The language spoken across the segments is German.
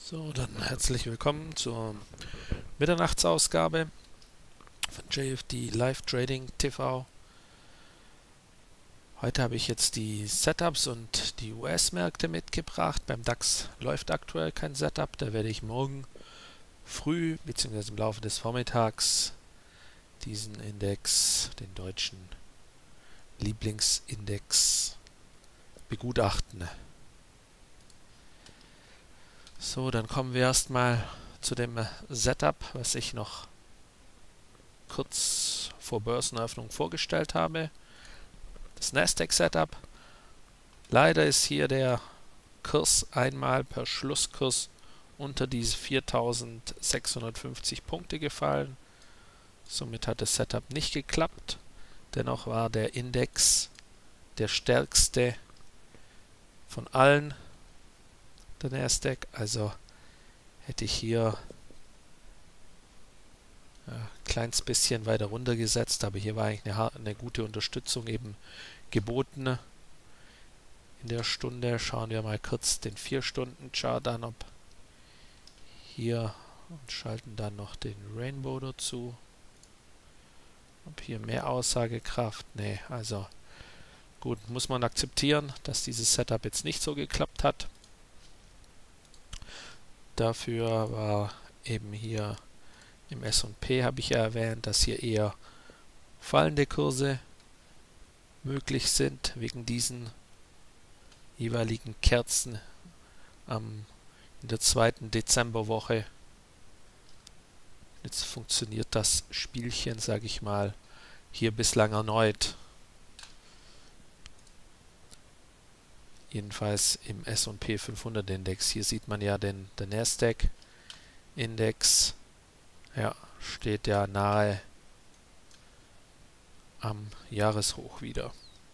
So, dann herzlich willkommen zur Mitternachtsausgabe von JFD Live Trading TV. Heute habe ich jetzt die Setups und die US-Märkte mitgebracht. Beim DAX läuft aktuell kein Setup, da werde ich morgen früh bzw. im Laufe des Vormittags diesen Index, den deutschen Lieblingsindex, begutachten. So, dann kommen wir erstmal zu dem Setup, was ich noch kurz vor Börseneröffnung vorgestellt habe. Das Nasdaq Setup. Leider ist hier der Kurs einmal per Schlusskurs unter diese 4.650 Punkte gefallen. Somit hat das Setup nicht geklappt. Dennoch war der Index der stärkste von allen, der Nasdaq. Also hätte ich hier ein kleines bisschen weiter runter gesetzt, aber hier war eigentlich eine gute Unterstützung eben geboten in der Stunde. Schauen wir mal kurz den 4-Stunden-Chart an, ob hier, und schalten dann noch den Rainbow dazu. Ob hier mehr Aussagekraft? Nee, also gut, muss man akzeptieren, dass dieses Setup jetzt nicht so geklappt hat. Dafür war eben hier im S&P, habe ich ja erwähnt, dass hier eher fallende Kurse möglich sind, wegen diesen jeweiligen Kerzen in der zweiten Dezemberwoche. Jetzt funktioniert das Spielchen, sage ich mal, hier bislang erneut. Jedenfalls im S&P 500 Index. Hier sieht man ja den Nasdaq Index. Ja, steht ja nahe am Jahreshoch wieder.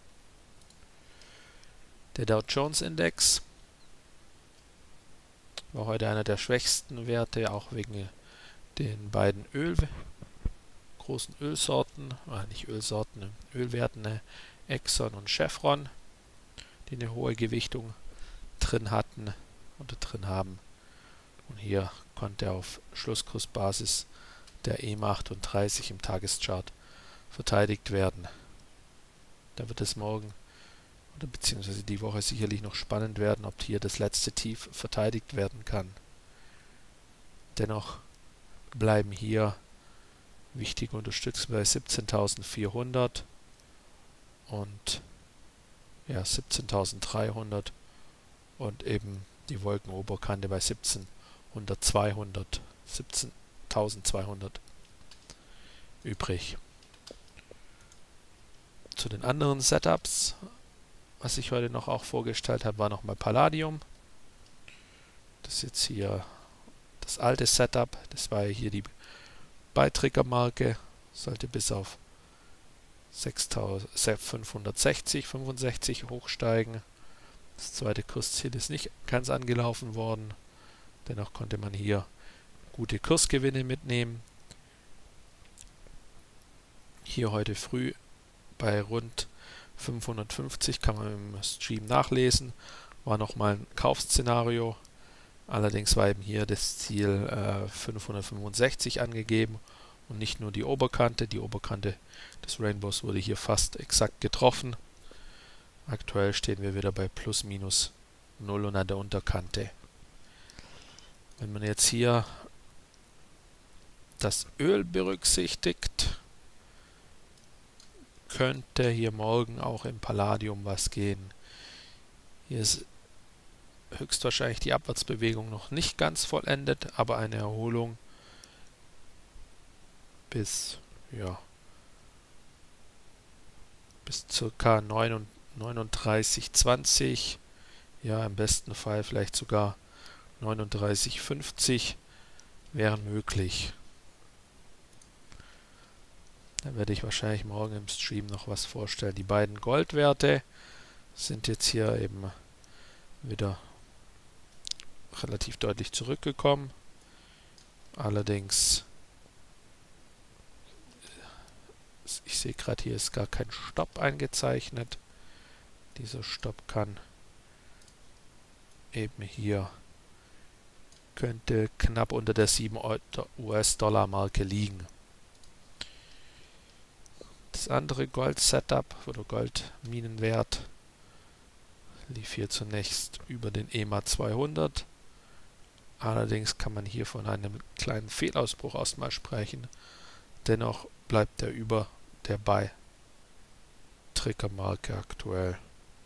Der Dow Jones Index war heute einer der schwächsten Werte, auch wegen den beiden großen Ölsorten, nicht Ölsorten, Ölwerten, Exxon und Chevron, die eine hohe Gewichtung drin hatten oder drin haben. Und hier konnte auf Schlusskursbasis der E38 im Tageschart verteidigt werden. Da wird es morgen oder beziehungsweise die Woche sicherlich noch spannend werden, ob hier das letzte Tief verteidigt werden kann. Dennoch bleiben hier wichtige Unterstützungen bei 17.400 und ja, 17.300 und eben die Wolkenoberkante bei 17.200 übrig. Zu den anderen Setups, was ich heute noch auch vorgestellt habe, war nochmal Palladium. Das ist jetzt hier das alte Setup, das war ja hier die Buy-Trigger-Marke, sollte bis auf 6.565 hochsteigen. Das zweite Kursziel ist nicht ganz angelaufen worden. Dennoch konnte man hier gute Kursgewinne mitnehmen. Hier heute früh bei rund 550 kann man im Stream nachlesen. War nochmal ein Kaufszenario. Allerdings war eben hier das Ziel 565 angegeben und nicht nur die Oberkante. Die Oberkante des Rainbows wurde hier fast exakt getroffen. Aktuell stehen wir wieder bei plus minus 0 und an der Unterkante. Wenn man jetzt hier das Öl berücksichtigt, könnte hier morgen auch im Palladium was gehen. Hier ist höchstwahrscheinlich die Abwärtsbewegung noch nicht ganz vollendet, aber eine Erholung bis ca. 39,20, ja, im besten Fall vielleicht sogar 39,50 wären möglich. Da werde ich wahrscheinlich morgen im Stream noch was vorstellen. Die beiden Goldwerte sind jetzt hier eben wieder relativ deutlich zurückgekommen. Allerdings, ich sehe gerade, hier ist gar kein Stopp eingezeichnet. Dieser Stopp kann eben hier könnte knapp unter der 7 US-Dollar-Marke liegen. Das andere Gold-Setup oder Goldminenwert lief hier zunächst über den EMA 200. Allerdings kann man hier von einem kleinen Fehlausbruch erstmal sprechen. Dennoch bleibt er über der Buy-Trigger-Marke aktuell.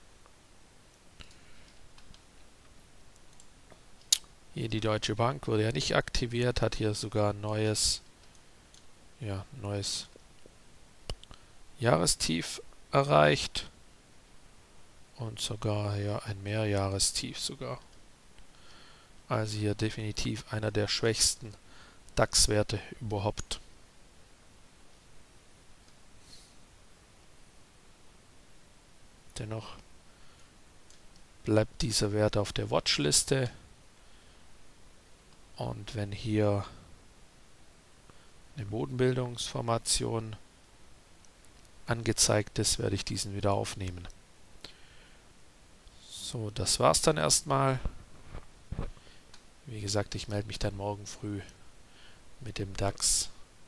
Hier die Deutsche Bank wurde ja nicht aktiviert, hat hier sogar ein neues Jahrestief erreicht und sogar ein Mehrjahrestief sogar. Also hier definitiv einer der schwächsten DAX-Werte überhaupt. Dennoch bleibt dieser Wert auf der Watchliste. Und wenn hier eine Bodenbildungsformation angezeigt ist, werde ich diesen wieder aufnehmen. So, das war's dann erstmal. Wie gesagt, ich melde mich dann morgen früh mit dem DAX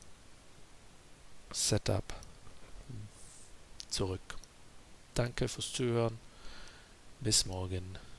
Setup zurück. Danke fürs Zuhören. Bis morgen.